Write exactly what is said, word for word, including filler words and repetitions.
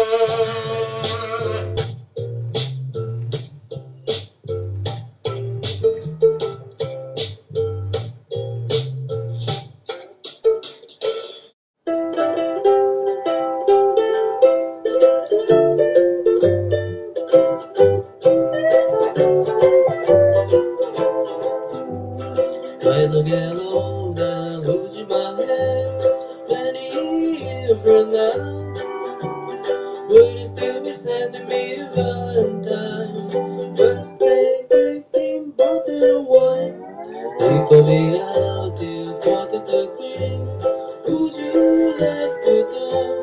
When I get older, losing my head, many years from now, would you still be sending me a Valentine? Birthday, greeting, bottle of wine. Take me out till quarter to three. Would you like to talk?